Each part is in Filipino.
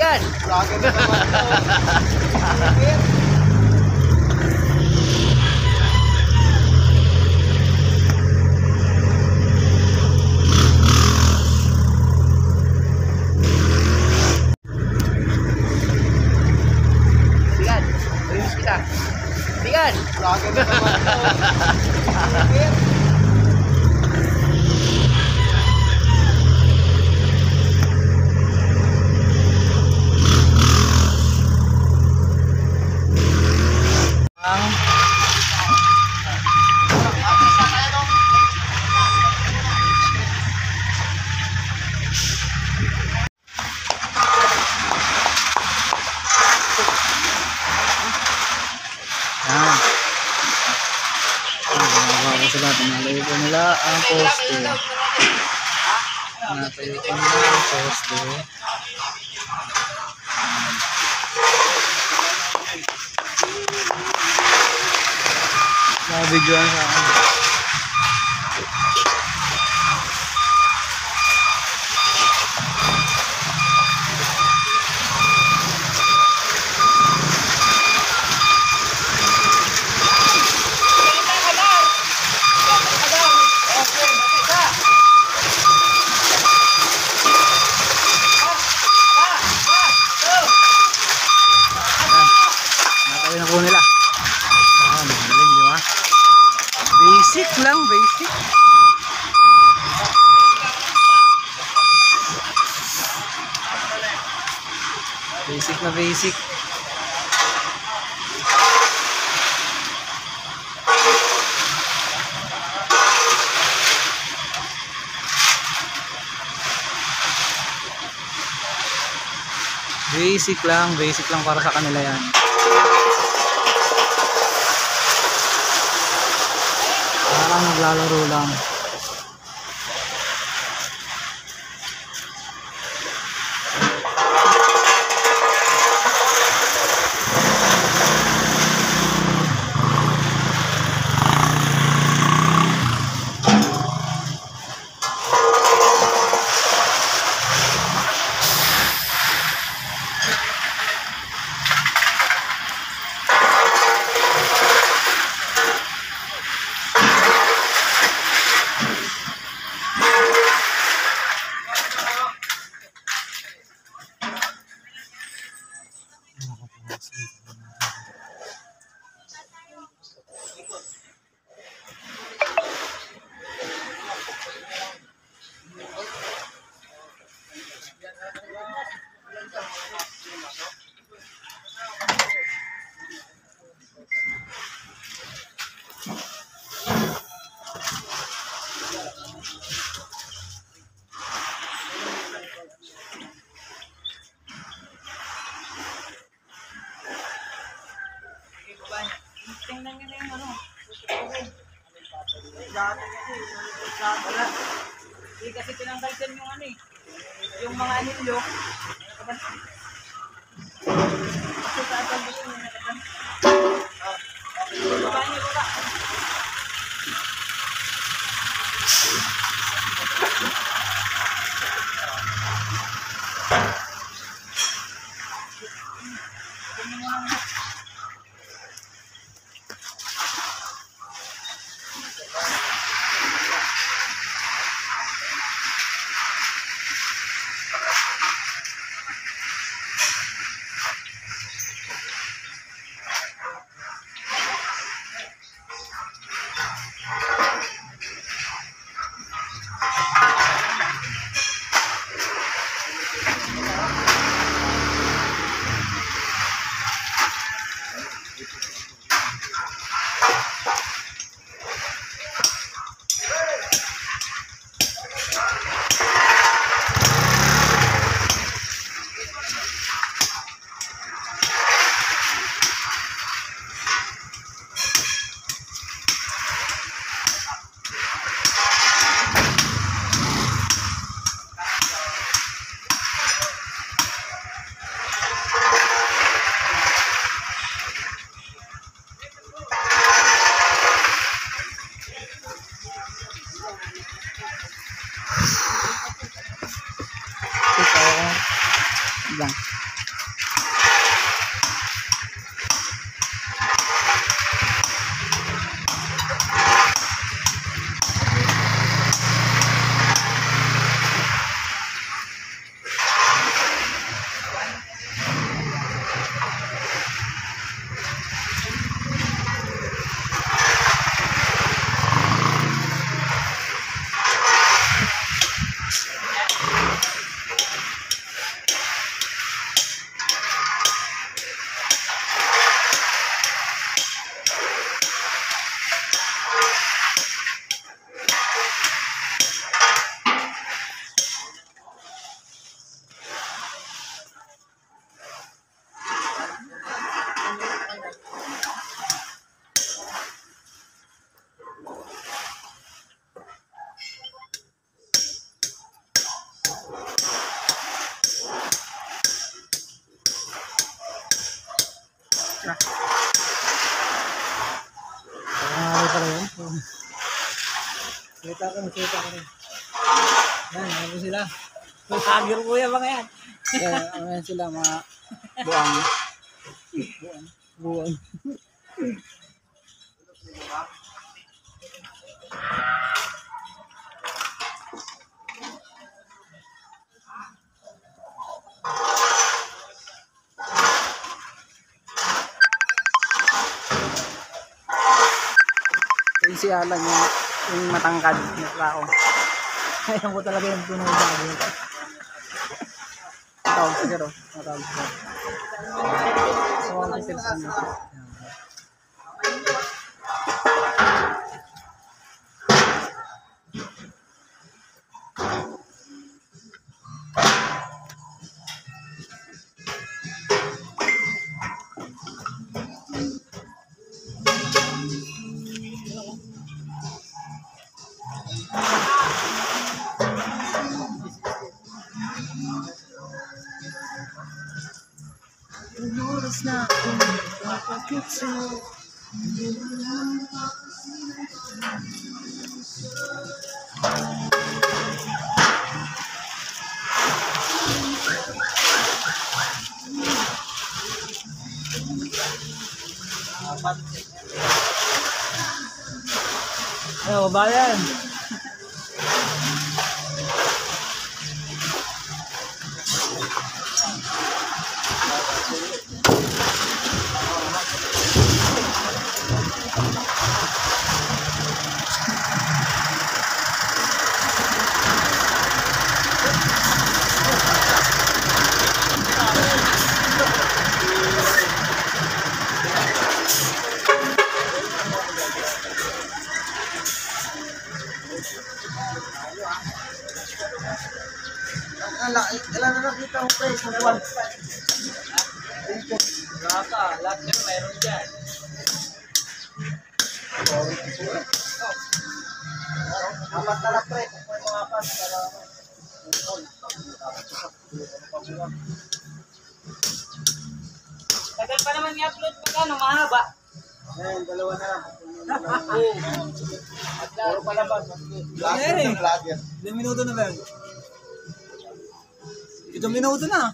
yan. Vlogger na naman to. Bigan. Release kita. Bigan. Vlogger na naman to. Sila, pinalayo po nila ang poste. Pinatayo po nila ang poste. Nabidyoan sa akin. Natayo na po nila. Magaling, di ba? Basic lang, basic. Basic na basic. Basic lang para sa kanila yan. Parang naglalaro lang. Tingnan nyo na yung ano. Wala. Hindi kasi tinanggal dyan yung ano eh. Yung mga anilyo. Kasi tatang dito yung nakatan. Baba niyo baba. Lang. Kita ko rin. Yan, ano po sila? Agir po yan mga yan. Yan, ano sila mga buang. Buang. Yung si Alan, yung matangkad na tao. Ayaw ko talaga yung puno bago. Tawag siguro. Matawag siguro. So, ang tips ano. Oras na ako napakit sa'yo. Ano ba yan? Ilan na nakita mo pre? Sa buwan. Raka, lahat yan mayroon dyan. Apat na lang pre. Kung mga apat. Tagal pa naman i-upload pag ano, mahaba. Ayan, dalawa na lang. Puro palabas. Vlogger na vlogger. 2 minuto na ba yan? 7 minuto na.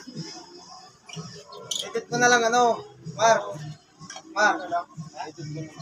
Edit mo na lang ano, Mar. Edit mo na.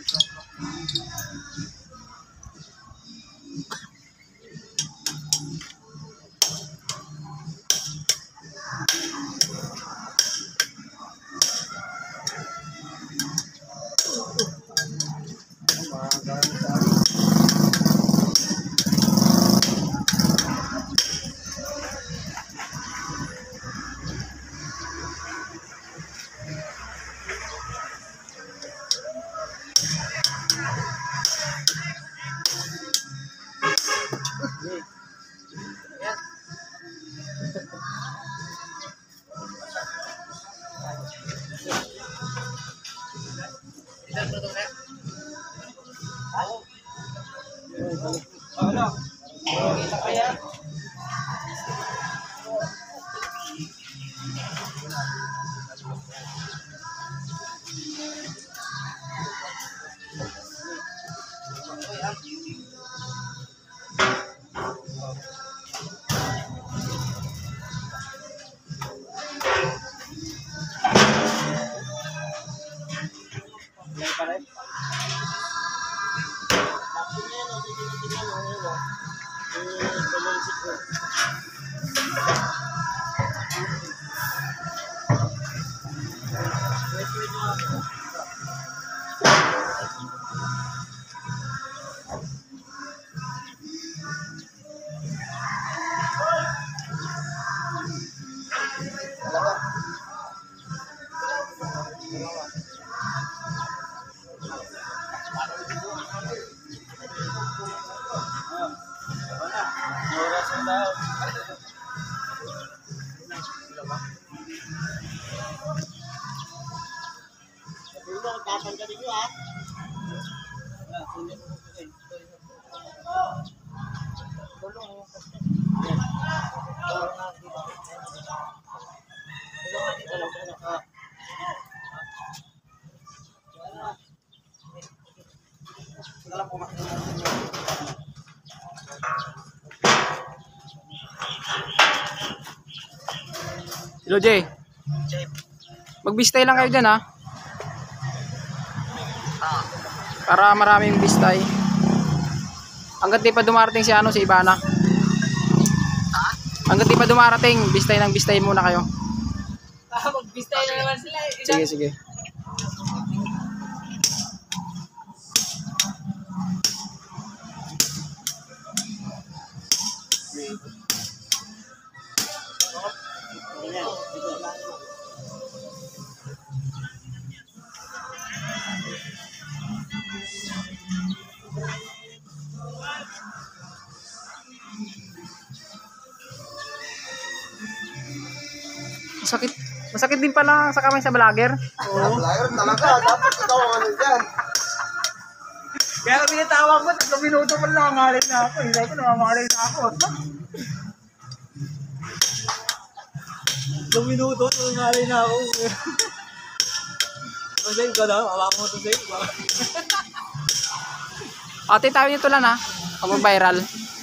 Ano? Kita kaya? Tatanggalin nyo ah. Wala po makikita. Hello, Jay. Magbistay lang kayo dyan, ha? Para maraming bistay. Hanggat di pa dumarating si ano, si Ivana. Hanggat di pa dumarating, bistay ng bistay muna kayo. Magbistay na naman sila. Sige, sige. Masakit. Masakit din pala sa kamay sa vlogger. Oo. Vlogger talaga. Dapat ikaw ang ano dyan. Kaya kung tinatawag ko, 3 minuto pa lang nangangalay na ako. Hindi ko nangangalay na ako. 2 minuto, nangangalay na ako. Masay ka na, awak mo ito sa'yo. Ate, tayo nito lang, ha? Pag mag-viral.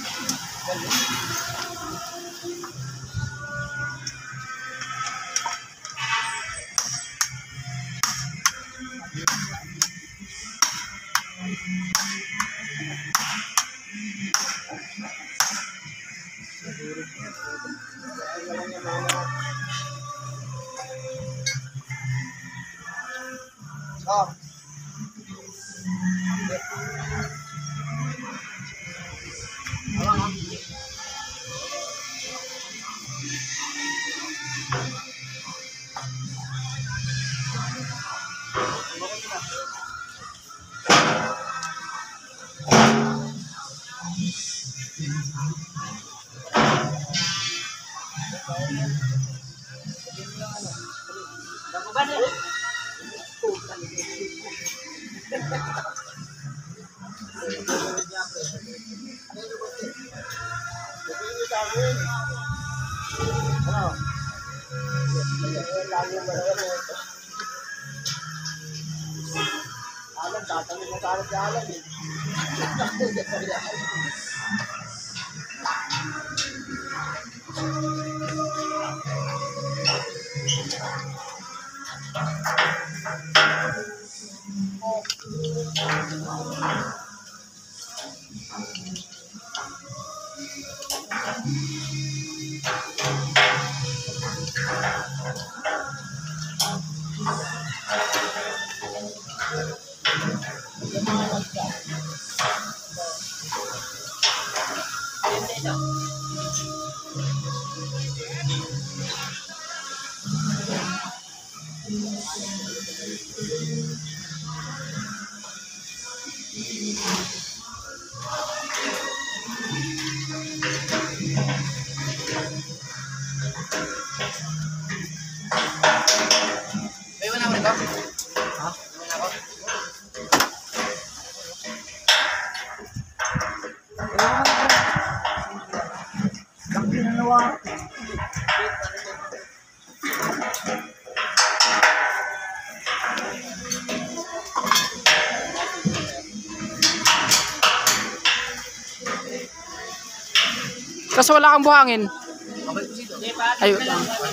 Oh. Alam, tatanong mo sa alam si Alam eh. Kaso wala kang buhangin. Ayun.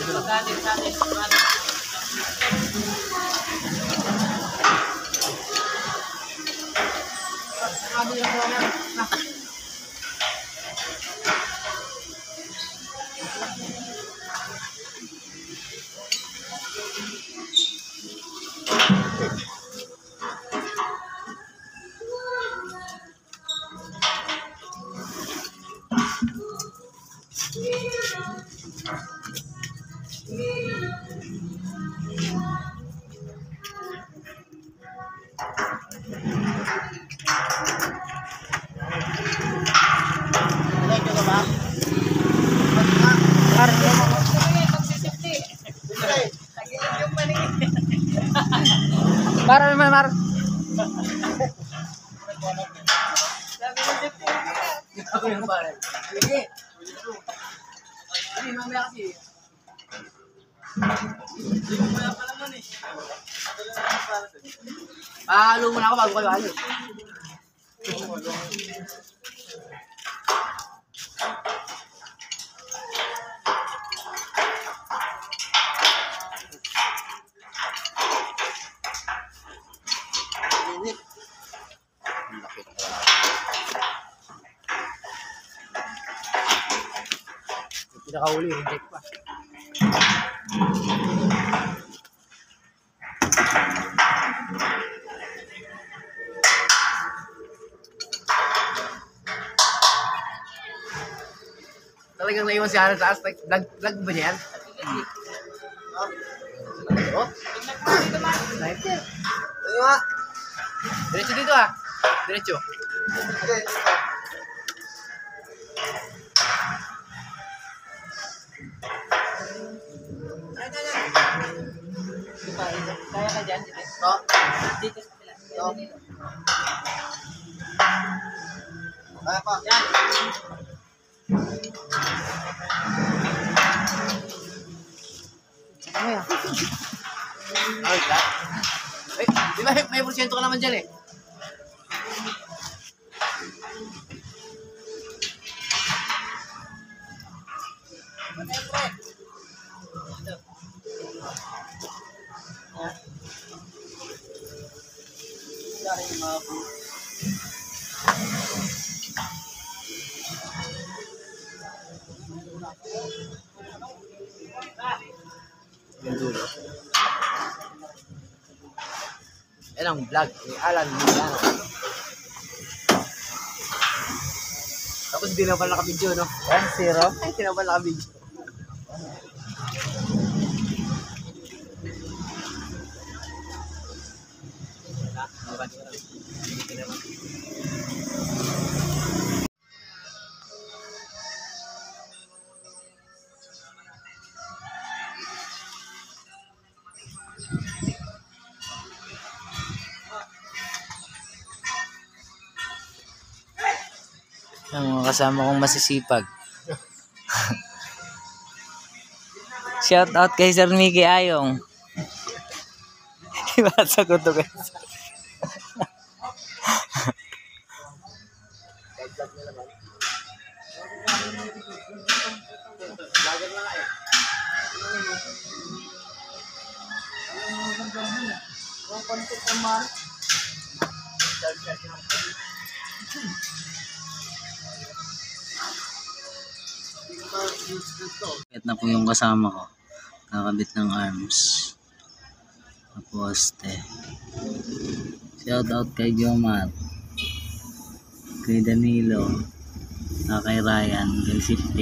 Mar, mar, mar. Halo muna ako bago kayo halo. Pinakahuli, reject pa. Talagang naiwan si Hana sa taas. Vlog ba niya yan? Oh? Sniper. Ano nga? Diretso dito ah. Diretso. Okay. Kaya ka dyan, dito. Ito. Dito sa pila. Ito. Kaya pa. Yan. Saka mo yan. Ay, wala. Ay, di ba may porsyento ka naman dyan eh. Yung dulo. Yan ang vlog ni Alan Miliano. Tapos di na pala nakabidyo, no? 1-0? Ay, di na pala nakabidyo. Ang mga kasama kong masisipag. Shout out kay Sir Mickey Ayong. Ibasa ko to guys. Kahit na po yung kasama ko, nakabit ng arms na poste. Shout out kay Jomar, kay Danilo, kay Ryan, kay Sifty.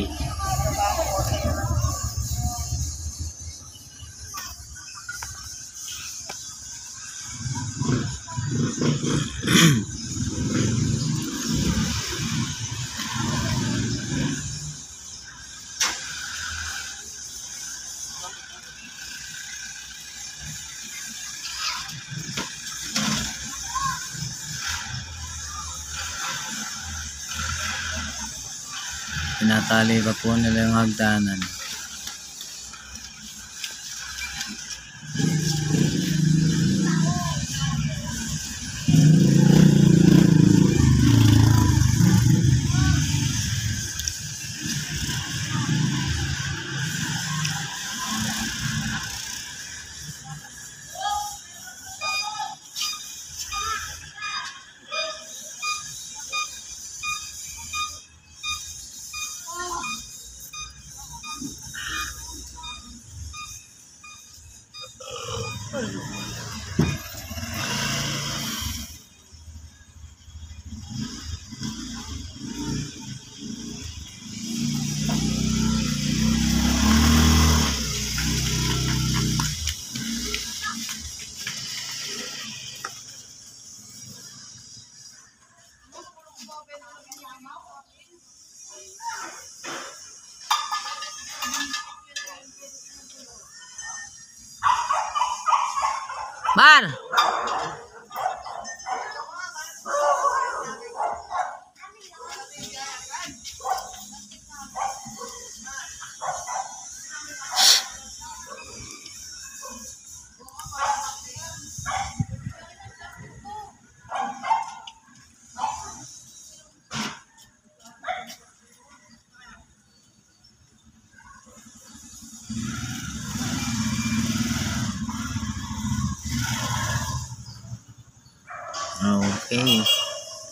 Tinatali pa po nila yung hagdanan. Man! Okay.